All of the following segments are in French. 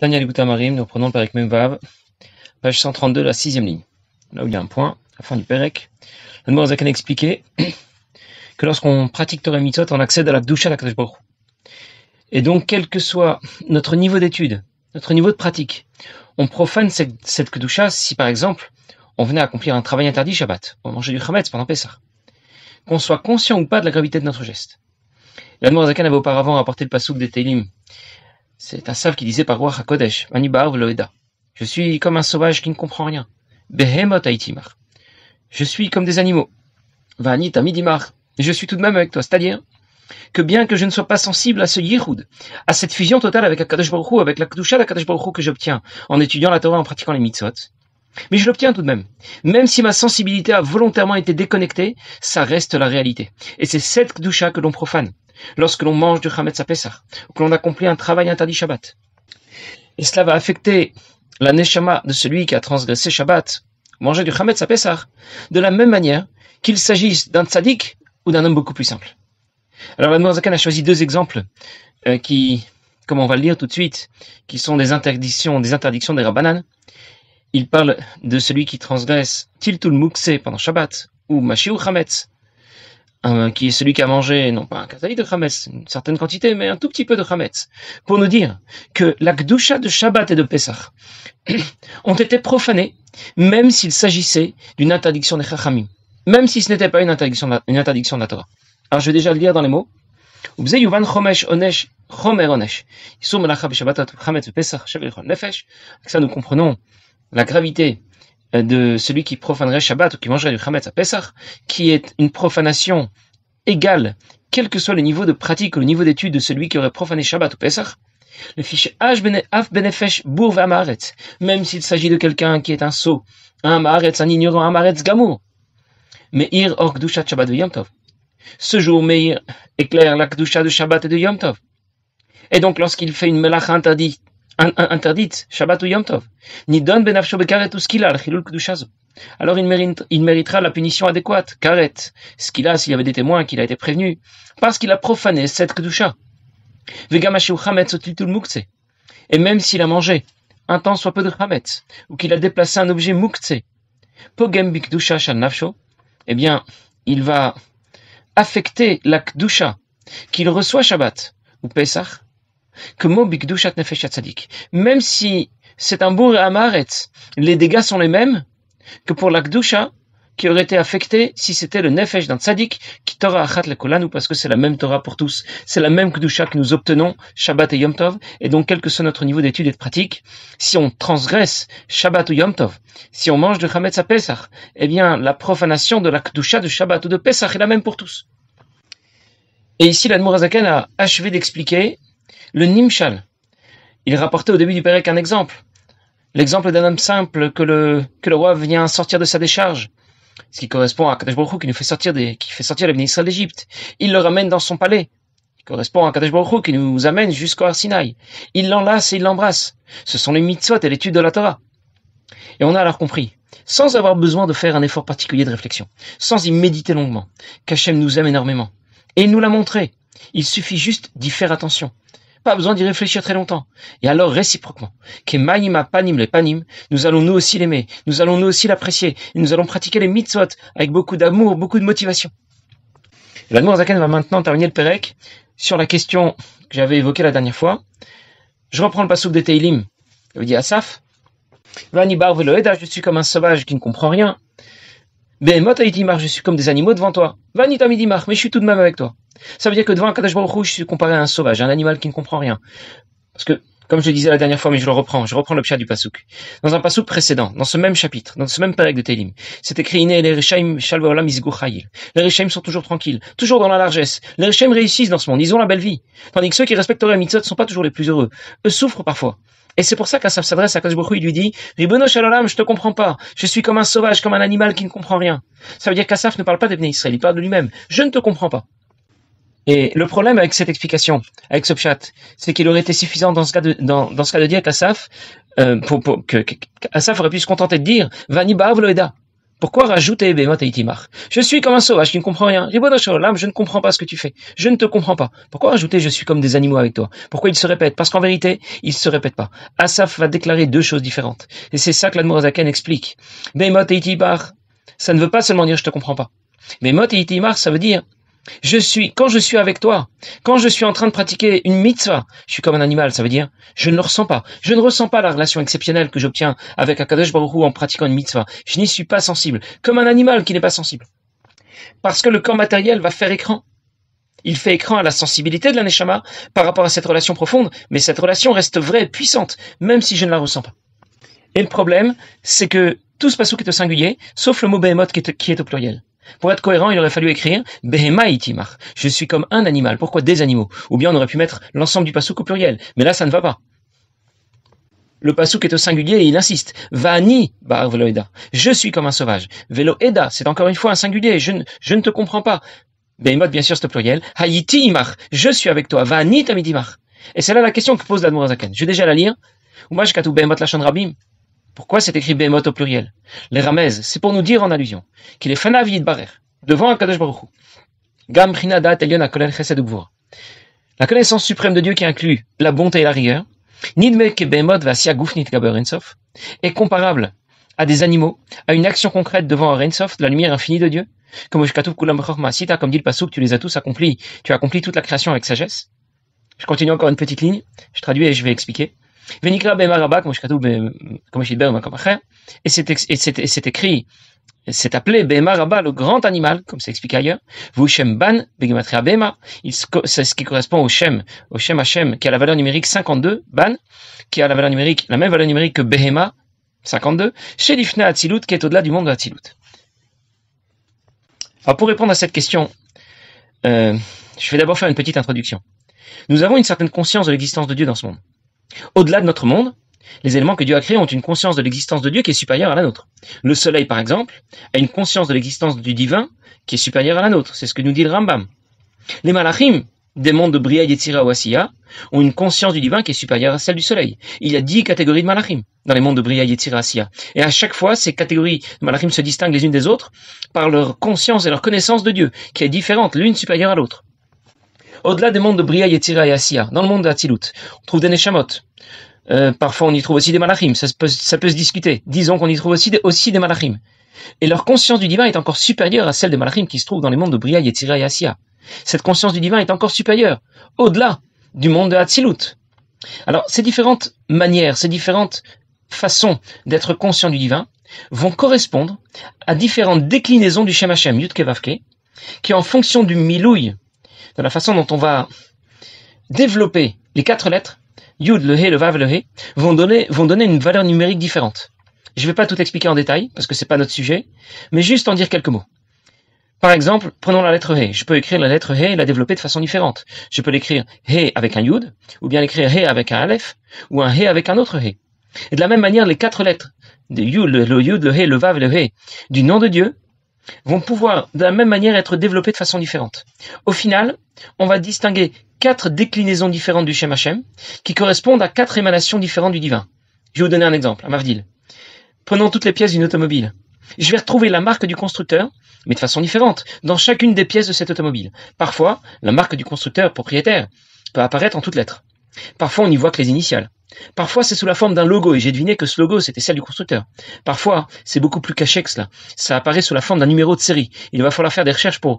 Daniel Marim, nous prenons le Perek Memvav, page 132, la 6e ligne. Là où il y a un point, à la fin du Perek, l'Admor Zaken a expliqué que lorsqu'on pratique Torah et Mitzvot, on accède à la Kedusha de Akadosh Baruch Hu. Et donc, quel que soit notre niveau d'étude, notre niveau de pratique, on profane cette Kedusha si, par exemple, on venait accomplir un travail interdit Shabbat, on mangeait du Chametz pendant Pessah, qu'on soit conscient ou pas de la gravité de notre geste. L'Admor Zaken avait auparavant rapporté le passouk des Teilim. C'est un sav qui disait par Ruach HaKodesh, Ani Ba'ar V'Loeda. Je suis comme un sauvage qui ne comprend rien. Behemot Aitimar. Je suis comme des animaux. Va'ani Tamidimar. Et je suis tout de même avec toi. C'est-à-dire que bien que je ne sois pas sensible à ce yichud, à cette fusion totale avec Akadosh Baruch Hu, avec la Kedusha d'Akadosh Baruch Hu que j'obtiens en étudiant la Torah, en pratiquant les mitzvot, mais je l'obtiens tout de même. Même si ma sensibilité a volontairement été déconnectée, ça reste la réalité. Et c'est cette Kedusha que l'on profane lorsque l'on mange du Chametz à Pessah, ou que l'on accomplit un travail interdit Shabbat. Et cela va affecter la neshama de celui qui a transgressé Shabbat, manger du Chametz à Pessah, de la même manière qu'il s'agisse d'un tzaddik ou d'un homme beaucoup plus simple. Alors l'Admor Zaken a choisi deux exemples qui, comme on va le lire tout de suite, qui sont des interdictions des Rabbanan. Il parle de celui qui transgresse Tiltul Mukse pendant Shabbat, ou Mashiu Chametz, qui est celui qui a mangé, non pas un kazali de Chametz, une certaine quantité, mais un tout petit peu de Chametz, pour nous dire que la Kedusha de Shabbat et de Pessah ont été profanées, même s'il s'agissait d'une interdiction des Chachamim, même si ce n'était pas une interdiction de la Torah. Alors je vais déjà le lire dans les mots. Avec ça nous comprenons la gravité de celui qui profanerait Shabbat ou qui mangerait du Chametz à Pessah, qui est une profanation égale, quel que soit le niveau de pratique ou le niveau d'étude de celui qui aurait profané Shabbat ou Pessah. Le fichier Af Benefesh Bourv Amaretz, même s'il s'agit de quelqu'un qui est un sot, un Amaretz, un ignorant, un Amaretz Gamour. Meir Or Kedushat Shabbat de Yom Tov. Ce jour, Meir éclaire la Kedusha de Shabbat et de Yom Tov. Et donc, lorsqu'il fait une melacha interdite, Shabbat ou Yom Tov, Nidon benafsho bekaret ou skila al chilul kedushazo. Alors il méritera la punition adéquate, karet, skila s'il y avait des témoins qu'il a été prévenu, parce qu'il a profané cette kedusha. Vegamashu chametz otiltul mukse. Et même s'il a mangé un temps soit peu de chametz, ou qu'il a déplacé un objet mukse, pogem bikdusha shal nafsho, eh bien, il va affecter la kedusha qu'il reçoit Shabbat ou Pessah, que mo bikdushat nefesh tzadik. Même si c'est un bourg et un maaretz, les dégâts sont les mêmes que pour la kedusha qui aurait été affectée si c'était le nefesh d'un tzadik qui Torah achat lekolanu, parce que c'est la même Torah pour tous, c'est la même kedusha que nous obtenons Shabbat et Yom Tov, et donc quel que soit notre niveau d'étude et de pratique, si on transgresse Shabbat ou Yom Tov, si on mange de Chametz à Pessah, eh bien la profanation de la kedusha de Shabbat ou de Pessah est la même pour tous. Et ici l'Admor Zaken a achevé d'expliquer le Nimshal. Il rapportait au début du Pérek un exemple. L'exemple d'un homme simple que le roi vient sortir de sa décharge. Ce qui correspond à Kadosh Baruch Hu qui fait sortir les Bnei Israël d'Égypte. Il le ramène dans son palais. Il correspond à Kadosh Baruch Hu qui nous amène jusqu'au Har Sinaï. Il l'enlace et il l'embrasse. Ce sont les mitzvot et l'étude de la Torah. Et on a alors compris, sans avoir besoin de faire un effort particulier de réflexion, sans y méditer longuement, qu'Hachem nous aime énormément. Et il nous l'a montré. Il suffit juste d'y faire attention. Pas besoin d'y réfléchir très longtemps. Et alors, réciproquement, Kemaïma panim le panim, nous allons nous aussi l'aimer, nous allons nous aussi l'apprécier, et nous allons pratiquer les mitzvot avec beaucoup d'amour, beaucoup de motivation. L'Admor Zaken va maintenant terminer le Perek sur la question que j'avais évoquée la dernière fois. Je reprends le passouk de Teilim. Il veut dire Asaf. Vani bar veloeda, je suis comme un sauvage qui ne comprend rien. Behemot aitimar, je suis comme des animaux devant toi. Vani tamidimar, mais je suis tout de même avec toi. Ça veut dire que devant un Kadosh Baruch Hu, je suis comparé à un sauvage, à un animal qui ne comprend rien. Parce que, comme je le disais la dernière fois, mais je reprends le pshat du passouk. Dans un passouk précédent, dans ce même chapitre, dans ce même Perek de Teilim, c'est écrit Iné les Rechaim shalva olam izguchayil. Les Rechaim sont toujours tranquilles, toujours dans la largesse. Les Rechaim réussissent dans ce monde, ils ont la belle vie. Tandis que ceux qui respectent Torah et mitzvot ne sont pas toujours les plus heureux. Eux souffrent parfois. Et c'est pour ça qu'Asaf s'adresse à Kadosh Baruch Hu, il lui dit Ribono shel olam, je te comprends pas. Je suis comme un sauvage, comme un animal qui ne comprend rien. Ça veut dire qu'Asaf ne parle pas des Bnei Israël, il parle de lui-même. Je ne te comprends pas. Et le problème avec cette explication, avec ce pshat, c'est qu'il aurait été suffisant dans ce cas de dire qu'Asaf, qu'Asaf aurait pu se contenter de dire Vani ba'av loeda, Pourquoi rajouter Behemot et Itimar? Je suis comme un sauvage qui ne comprend rien. Ribono shel olam, je ne comprends pas ce que tu fais. Je ne te comprends pas. Pourquoi rajouter je suis comme des animaux avec toi? Pourquoi il se répète? Parce qu'en vérité, il ne se répète pas. Asaph va déclarer deux choses différentes. Et c'est ça que l'Admor HaZaken explique. Behemot et Itimar, ça ne veut pas seulement dire je te comprends pas. Behemot et Itimar, ça veut dire quand je suis avec toi, quand je suis en train de pratiquer une mitzvah, je suis comme un animal, ça veut dire, je ne le ressens pas. Je ne ressens pas la relation exceptionnelle que j'obtiens avec Akadosh Baruch Hu en pratiquant une mitzvah. Je n'y suis pas sensible. Comme un animal qui n'est pas sensible. Parce que le corps matériel va faire écran. Il fait écran à la sensibilité de la Neshama par rapport à cette relation profonde, mais cette relation reste vraie et puissante, même si je ne la ressens pas. Et le problème, c'est que tout ce passouk est au singulier, sauf le mot Behemot qui est au pluriel. Pour être cohérent, il aurait fallu écrire Behema itimar. Je suis comme un animal. Pourquoi des animaux? Ou bien on aurait pu mettre l'ensemble du passouk au pluriel. Mais là, ça ne va pas. Le passouk est au singulier et il insiste. Vani bar velo eda. Je suis comme un sauvage. Velo eda, c'est encore une fois un singulier. Je ne te comprends pas. Behemot, bien sûr, c'est au pluriel. Hayiti imar. Je suis avec toi. Vani tamidimar. Et c'est là la question que pose l'Admor HaZaken. Je vais déjà la lire. Ou moi, je katou Behemot lachon rabim. Pourquoi c'est écrit Behemot au pluriel? Les Ramez, c'est pour nous dire en allusion qu'il est fanav yidbarer, devant Akadosh Baruch Hu. Gam prina dat elyon akolel chesed ugvura. La connaissance suprême de Dieu qui inclut la bonté et la rigueur, nidme ke Behemot vasia gufnit gaber ensof, est comparable à des animaux, à une action concrète devant Ensof, de la lumière infinie de Dieu. Comme comme dit le passouk, tu les as tous accomplis, tu as accompli toute la création avec sagesse. Je continue encore une petite ligne, je traduis et je vais expliquer. Venikra Behema Rabba, et c'est écrit, c'est appelé Behema Rabba, le grand animal, comme c'est expliqué ailleurs. Vushem Ban, Begematria Behema, c'est ce qui correspond au Shem Hashem, qui a la valeur numérique 52, Ban, qui a la même valeur numérique que Behema, 52, chez l'Ifna Atzilut, qui est au-delà du monde de Atzilut. Alors, pour répondre à cette question, je vais d'abord faire une petite introduction. Nous avons une certaine conscience de l'existence de Dieu dans ce monde. Au-delà de notre monde, les éléments que Dieu a créés ont une conscience de l'existence de Dieu qui est supérieure à la nôtre. Le soleil, par exemple, a une conscience de l'existence du divin qui est supérieure à la nôtre. C'est ce que nous dit le Rambam. Les malachim, des mondes de Bria, Yetzira ou Asiya, ont une conscience du divin qui est supérieure à celle du soleil. Il y a 10 catégories de malachim dans les mondes de Bria, Yetzira, Asiya. Et à chaque fois, ces catégories de malachim se distinguent les unes des autres par leur conscience et leur connaissance de Dieu, qui est différente, l'une supérieure à l'autre. Au-delà des mondes de Bria, Yetzira et Asiya, dans le monde de Hatzilut, on trouve des Neshamot. Parfois, on y trouve aussi des Malachim. Ça peut se discuter. Disons qu'on y trouve aussi des Malachim. Et leur conscience du divin est encore supérieure à celle des Malachim qui se trouvent dans les mondes de Bria, Yetzira et Asiya. Cette conscience du divin est encore supérieure, au-delà du monde de Hatzilut. Alors, ces différentes manières, ces différentes façons d'être conscient du divin vont correspondre à différentes déclinaisons du Shem Hashem, Yud Ke Vav Ke, qui en fonction du milouï, de la façon dont on va développer les 4 lettres, Yud, le He, le Vav, le He, vont donner une valeur numérique différente. Je ne vais pas tout expliquer en détail, parce que c'est pas notre sujet, mais juste en dire quelques mots. Par exemple, prenons la lettre He. Je peux écrire la lettre He et la développer de façon différente. Je peux l'écrire He avec un Yud, ou bien l'écrire He avec un Aleph, ou un He avec un autre He. Et de la même manière, les 4 lettres, de Yud, le Yud, le He, le Vav, le He, du nom de Dieu, vont pouvoir de la même manière être développés de façon différente. Au final, on va distinguer 4 déclinaisons différentes du Shem Hashem qui correspondent à 4 émanations différentes du divin. Je vais vous donner un exemple, un Mavdil. Prenons toutes les pièces d'une automobile. Je vais retrouver la marque du constructeur, mais de façon différente, dans chacune des pièces de cette automobile. Parfois, la marque du constructeur propriétaire peut apparaître en toutes lettres. Parfois, on n'y voit que les initiales. Parfois, c'est sous la forme d'un logo, et j'ai deviné que ce logo, c'était celle du constructeur. Parfois, c'est beaucoup plus caché que cela. Ça apparaît sous la forme d'un numéro de série. Il va falloir faire des recherches pour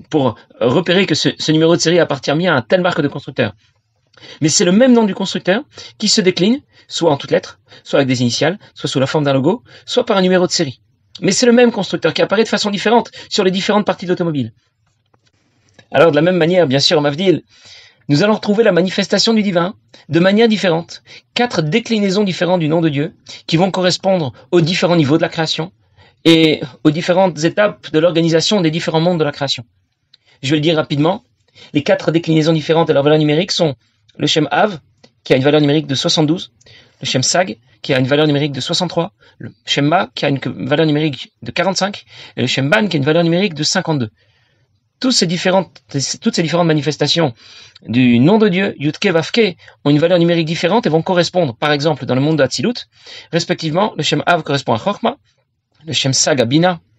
repérer que ce numéro de série appartient bien à telle marque de constructeur. Mais c'est le même nom du constructeur qui se décline, soit en toutes lettres, soit avec des initiales, soit sous la forme d'un logo, soit par un numéro de série. Mais c'est le même constructeur qui apparaît de façon différente sur les différentes parties de l'automobile. Alors, de la même manière, bien sûr, en Mavdil, nous allons retrouver la manifestation du divin de manière différente. 4 déclinaisons différentes du nom de Dieu qui vont correspondre aux différents niveaux de la création et aux différentes étapes de l'organisation des différents mondes de la création. Je vais le dire rapidement. Les 4 déclinaisons différentes de leur valeur numérique sont le Shem Av, qui a une valeur numérique de 72, le Shem Sag, qui a une valeur numérique de 63, le Shem Ma, qui a une valeur numérique de 45, et le Shem Ban, qui a une valeur numérique de 52. Toutes ces différentes manifestations du nom de Dieu, Yud Ke Vav Ke, ont une valeur numérique différente et vont correspondre, par exemple, dans le monde de Hatzilut, respectivement, le Shem Av correspond à Chochma, le Shem Sag à Bina,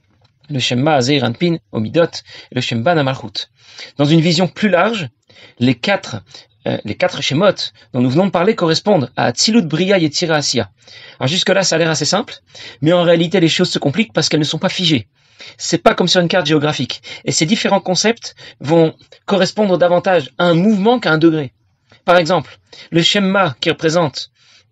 le Shemma Azeir Anpin au Midot et le Shemban à Malchut. Dans une vision plus large, les quatre Shemot dont nous venons de parler correspondent à Atzilut, Bria et Yetzira Asiya. Alors jusque-là, ça a l'air assez simple, mais en réalité, les choses se compliquent parce qu'elles ne sont pas figées. C'est pas comme sur une carte géographique. Et ces différents concepts vont correspondre davantage à un mouvement qu'à un degré. Par exemple, le Shemma qui représente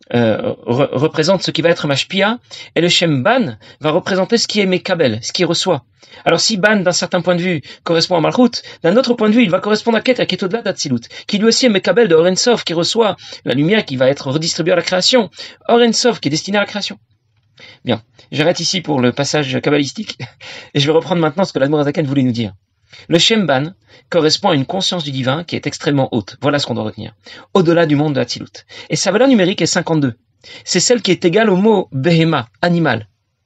ce qui va être Mashpia, et le Shem Ban va représenter ce qui est Mekabel, ce qui reçoit. Alors si Ban, d'un certain point de vue, correspond à Malchut, d'un autre point de vue, il va correspondre à Keter, qui est au-delà d'Atsilut, qui lui aussi est Mekabel de Orensov, qui reçoit la lumière qui va être redistribuée à la création. Orensov, qui est destiné à la création. Bien, j'arrête ici pour le passage kabbalistique, et je vais reprendre maintenant ce que l'Admor Azaken voulait nous dire. Le Shemban correspond à une conscience du divin qui est extrêmement haute. Voilà ce qu'on doit retenir. Au-delà du monde de Hatzilut. Et sa valeur numérique est 52. C'est celle qui est égale au mot Behema, animal.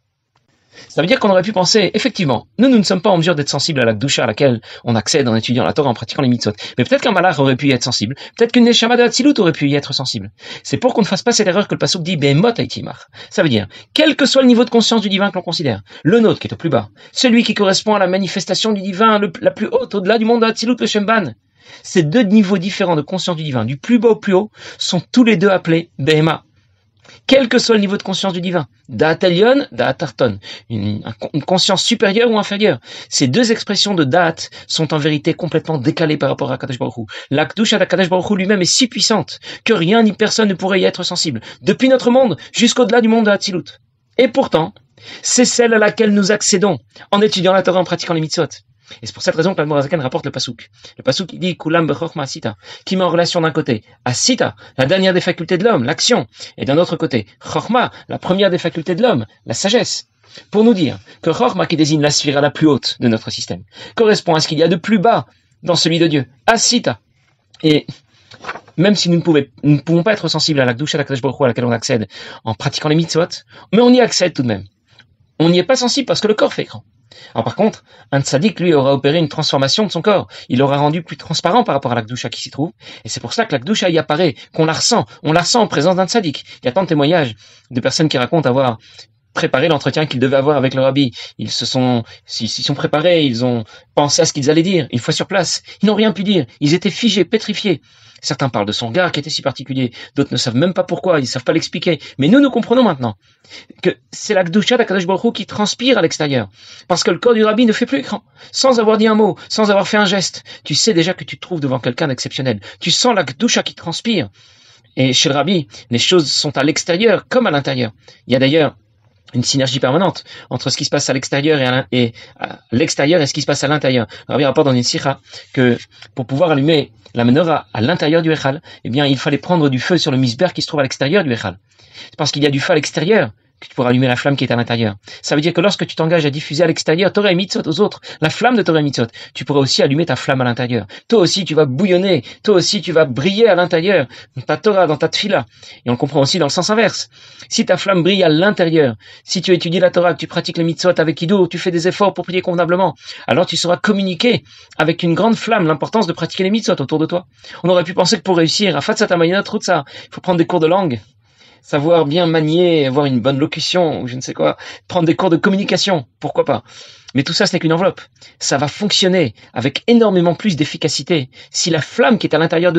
Ça veut dire qu'on aurait pu penser, effectivement, nous ne sommes pas en mesure d'être sensibles à la Kedusha à laquelle on accède en étudiant la Torah, en pratiquant les mitzvot. Mais peut-être qu'un malach aurait pu y être sensible. Peut-être qu'une neshama de Hatzilut aurait pu y être sensible. C'est pour qu'on ne fasse pas cette erreur que le pasuk dit Behemot Haitimach. Ça veut dire, quel que soit le niveau de conscience du divin que l'on considère, le nôtre qui est au plus bas, celui qui correspond à la manifestation du divin la plus haute, au-delà du monde de Hatzilut, le Shemban, ces deux niveaux différents de conscience du divin, du plus bas au plus haut, sont tous les deux appelés Behema. Quel que soit le niveau de conscience du divin, Da'at Elyon, Da'at Tarton, une conscience supérieure ou inférieure. Ces deux expressions de Da'at sont en vérité complètement décalées par rapport à Kadosh Baruch Hu. La Kedusha d'Akadosh Baruch Hu lui-même est si puissante que rien ni personne ne pourrait y être sensible, depuis notre monde jusqu'au-delà du monde de Hatzilut. Et pourtant, c'est celle à laquelle nous accédons en étudiant la Torah, en pratiquant les mitzvot. Et c'est pour cette raison que l'Admor Azaken rapporte le pasuk. Le pasuk qui dit Kulam bechokma asita, qui met en relation d'un côté asita, la dernière des facultés de l'homme, l'action, et d'un autre côté chokma, la première des facultés de l'homme, la sagesse. Pour nous dire que chokma, qui désigne la sphère la plus haute de notre système, correspond à ce qu'il y a de plus bas dans celui de Dieu, asita. Et même si nous ne pouvons pas être sensibles à la Kedusha d'Akadosh Baruch Hu à laquelle on accède en pratiquant les mitzvot, mais on y accède tout de même. On n'y est pas sensible parce que le corps fait écran. Alors par contre, un tzaddik, lui, aura opéré une transformation de son corps. Il l'aura rendu plus transparent par rapport à la Kedusha qui s'y trouve. Et c'est pour ça que la Kedusha y apparaît, qu'on la ressent. On la ressent en présence d'un tzaddik. Il y a tant de témoignages de personnes qui racontent avoir préparé l'entretien qu'ils devaient avoir avec le rabbi. S'ils sont préparés, ils ont pensé à ce qu'ils allaient dire. Une fois sur place, ils n'ont rien pu dire. Ils étaient figés, pétrifiés. Certains parlent de son regard qui était si particulier. D'autres ne savent même pas pourquoi. Ils ne savent pas l'expliquer. Mais nous comprenons maintenant que c'est la Kedusha d'Akadosh Baruch Hu qui transpire à l'extérieur. Parce que le corps du rabbi ne fait plus écran. Sans avoir dit un mot, sans avoir fait un geste. Tu sais déjà que tu te trouves devant quelqu'un d'exceptionnel. Tu sens la Kedusha qui transpire. Et chez le rabbi, les choses sont à l'extérieur comme à l'intérieur. Il y a d'ailleurs une synergie permanente entre ce qui se passe à l'extérieur et ce qui se passe à l'intérieur. Le rabbi rapporte dans une sikha que pour pouvoir allumer la menorah à l'intérieur du Echal, eh bien, il fallait prendre du feu sur le misber qui se trouve à l'extérieur du Echal. C'est parce qu'il y a du feu à l'extérieur que tu pourras allumer la flamme qui est à l'intérieur. Ça veut dire que lorsque tu t'engages à diffuser à l'extérieur Torah et Mitzvot aux autres, la flamme de Torah et Mitzvot, tu pourras aussi allumer ta flamme à l'intérieur. Toi aussi, tu vas bouillonner. Toi aussi, tu vas briller à l'intérieur, dans ta Torah, dans ta tfila. Et on le comprend aussi dans le sens inverse. Si ta flamme brille à l'intérieur, si tu étudies la Torah, que tu pratiques les Mitzvot avec Ido, tu fais des efforts pour prier convenablement, alors tu sauras communiquer avec une grande flamme l'importance de pratiquer les Mitzvot autour de toi. On aurait pu penser que pour réussir à Fatsat Amayinat Rutsa, il faut prendre des cours de langue, savoir bien manier, avoir une bonne locution, ou je ne sais quoi, prendre des cours de communication, pourquoi pas. Mais tout ça, ce n'est qu'une enveloppe. Ça va fonctionner avec énormément plus d'efficacité si la flamme qui est à l'intérieur de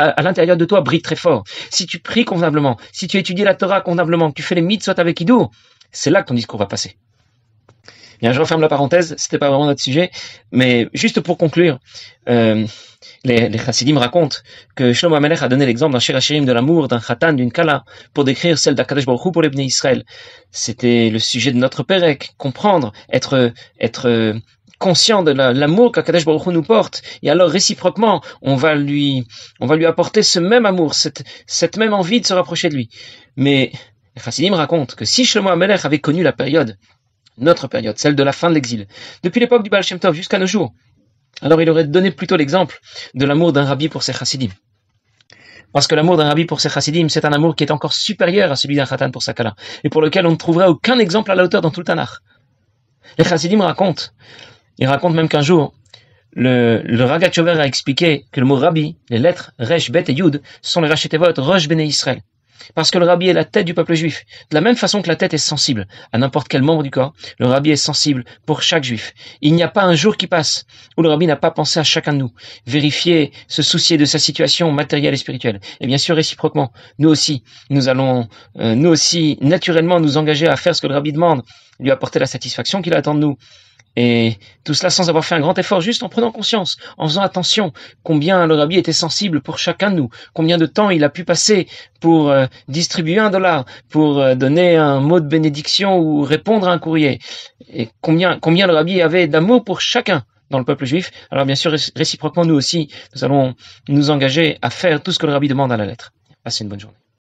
toi brille très fort. Si tu pries convenablement, si tu étudies la Torah convenablement, que tu fais les mitzvot avec Hidou, c'est là que ton discours va passer. Bien, je referme la parenthèse, c'était pas vraiment notre sujet, mais juste pour conclure, les chassidim racontent que Shlomo HaMelech a donné l'exemple d'un Shir HaShirim de l'amour, d'un Khatan, d'une Kala, pour décrire celle d'Akadosh Baruch Hu pour les Bnei Israël. C'était le sujet de notre Pérec, comprendre, être conscient de l'amour qu'Akadosh Baruch Hu nous porte, et alors réciproquement, on va lui apporter ce même amour, cette même envie de se rapprocher de lui. Mais les chassidim racontent que si Shlomo HaMelech avait connu la période, notre période, celle de la fin de l'exil, depuis l'époque du Baal Shem Tov jusqu'à nos jours, alors il aurait donné plutôt l'exemple de l'amour d'un rabbi pour ses chassidim. Parce que l'amour d'un rabbi pour ses chassidim, c'est un amour qui est encore supérieur à celui d'un khatan pour sa kala, et pour lequel on ne trouverait aucun exemple à la hauteur dans tout le Tanakh. Les chassidim racontent même qu'un jour, le Ragachover a expliqué que le mot rabbi, les lettres Resh, Bet et Yud, sont les Rachetevot, Rosh Bnei Israël. parce que le rabbi est la tête du peuple juif. De la même façon que la tête est sensible à n'importe quel membre du corps, le rabbi est sensible pour chaque juif. Il n'y a pas un jour qui passe où le rabbi n'a pas pensé à chacun de nous, vérifier, se soucier de sa situation matérielle et spirituelle. Et bien sûr, réciproquement, nous aussi, nous allons, nous aussi, naturellement, nous engager à faire ce que le rabbi demande, lui apporter la satisfaction qu'il attend de nous. Et tout cela sans avoir fait un grand effort, juste en prenant conscience, en faisant attention combien le rabbi était sensible pour chacun de nous, combien de temps il a pu passer pour distribuer $1, pour donner un mot de bénédiction ou répondre à un courrier, et combien le rabbi avait d'amour pour chacun dans le peuple juif. Alors bien sûr, réciproquement, nous aussi, nous allons nous engager à faire tout ce que le rabbi demande à la lettre. Passez une bonne journée.